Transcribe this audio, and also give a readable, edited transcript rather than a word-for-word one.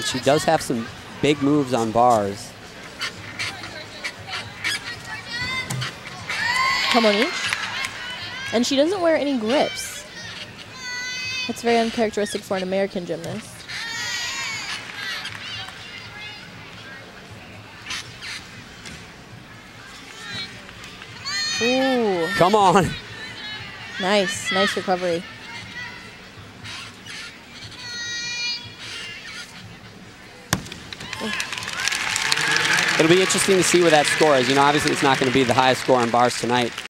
she does have some big moves on bars. Come on each. And she doesn't wear any grips. That's very uncharacteristic for an American gymnast. Ooh. Come on. Nice, nice recovery. It'll be interesting to see where that score is. You know, obviously it's not going to be the highest score on bars tonight.